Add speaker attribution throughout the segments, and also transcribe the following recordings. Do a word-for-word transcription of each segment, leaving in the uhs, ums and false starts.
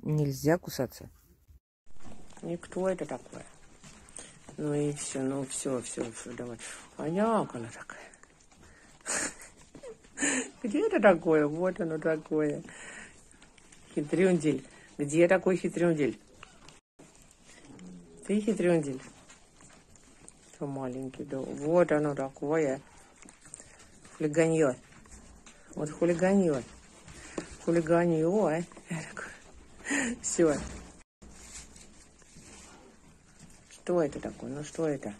Speaker 1: Нельзя кусаться. И кто это такое? Ну и все, ну все, все, все, давай. Понятно она такая. Где это такое? Вот оно такое. Хитрюндель. Где такой хитрюндель? Ты хитрюндель? Что маленький, да. Вот оно такое. Хулиганье. Вот хулиганье. Хулиганье. Все. Что это такое? Ну что это?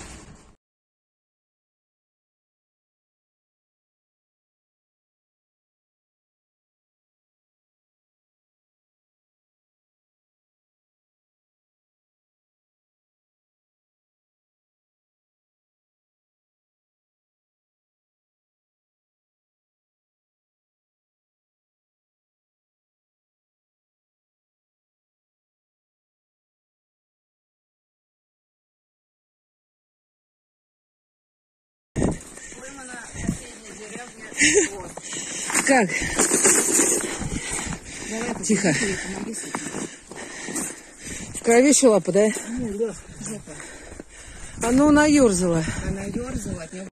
Speaker 1: Как? Давай, тихо. В крови еще лапа, да? Ну, да. А ну, наерзала. Она ерзала от него.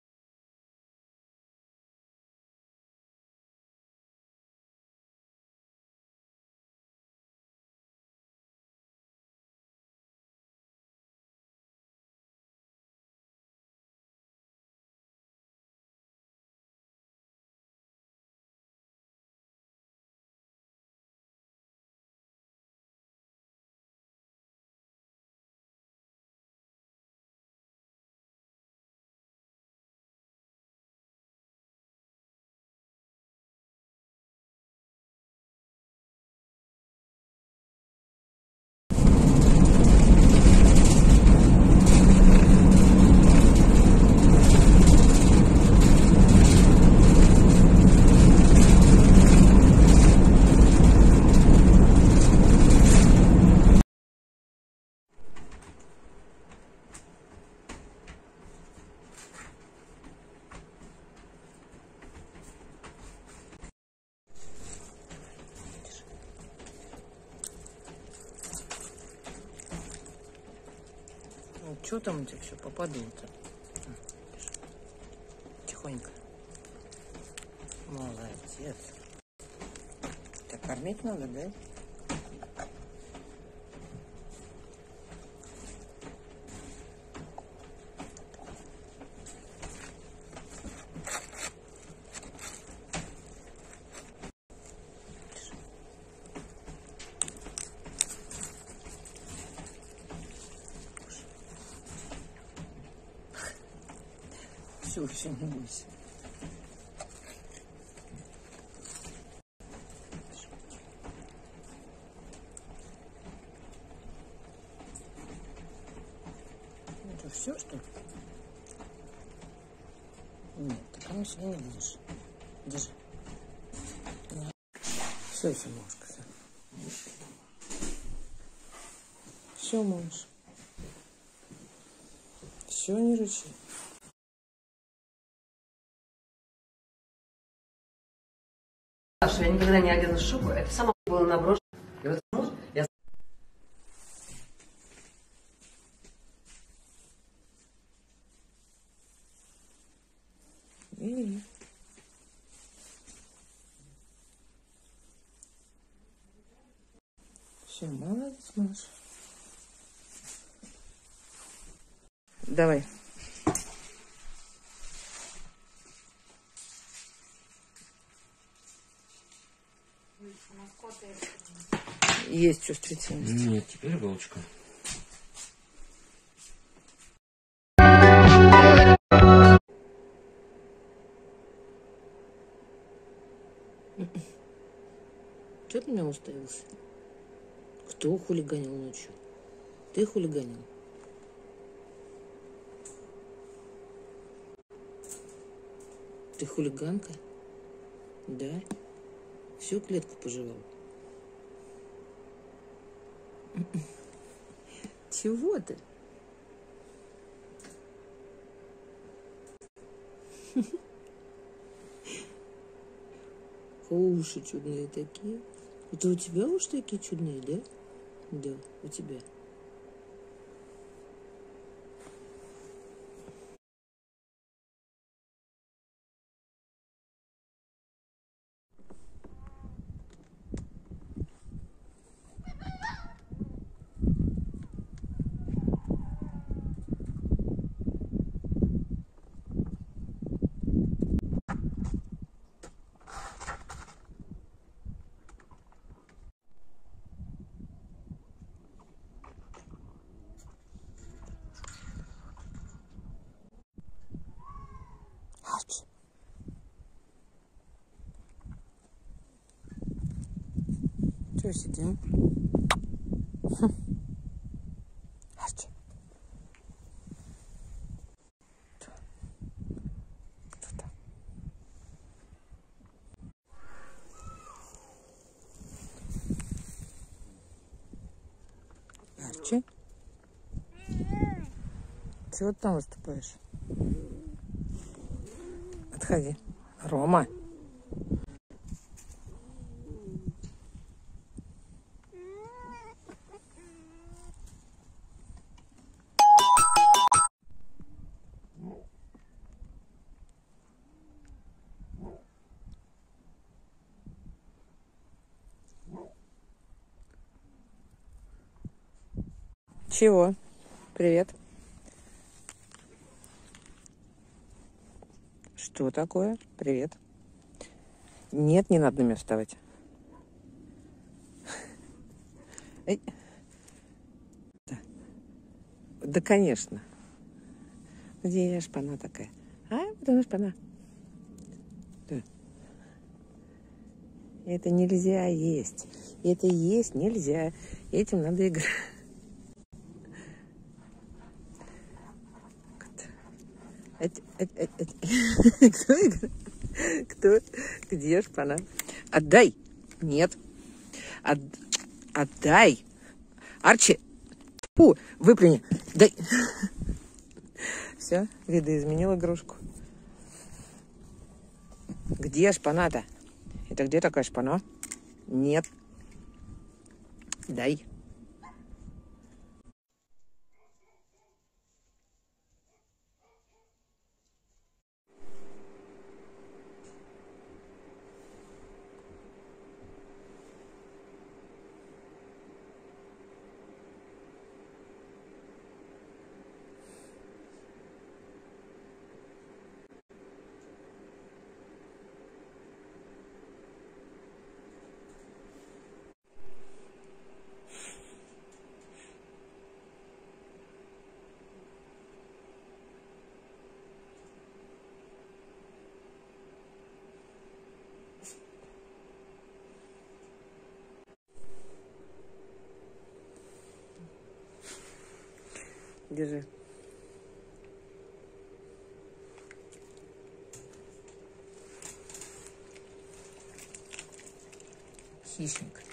Speaker 1: Ну, что там у тебя все попадало-то? Тихонько. Молодец. Тебя кормить надо, да? Все, все, не бойся. Это все, что ли? Нет, ты ко мне сюда не будешь. Держи. Все, все, малышка, все. Все, малыш. Все, не рычи.
Speaker 2: Я никогда не одела шубу, это само было наброшено. И вот я...
Speaker 1: И... Все, молодец, малыш. Давай. Есть чувствительность.
Speaker 3: Нет, теперь иголочка.
Speaker 1: Че ты меня уставился? Кто хулиганил ночью? Ты хулиганил? Ты хулиганка? Да? Всю клетку пожевал? Чего ты? Уши чудные такие. Это у тебя уж такие чудные, да? Да, у тебя. Ач. Что сидим? Хм. Ач. Кто там? Арчи? Чего ты там выступаешь? Отходи. Рома. Чего? Привет. Что такое? Привет. Нет, не надо на меня вставать. Эй. Да. Да, конечно. Где шпана такая? А, вот она шпана. Да. Это нельзя есть. Это есть нельзя. Этим надо играть. Кто играет? Кто? Где шпана? Отдай. Нет. От... Отдай. Арчи. Фу, выплюни. Дай. Все, видоизменил игрушку. Где шпана-то? Это где такая шпана? Нет. Дай. Держи. Хищник.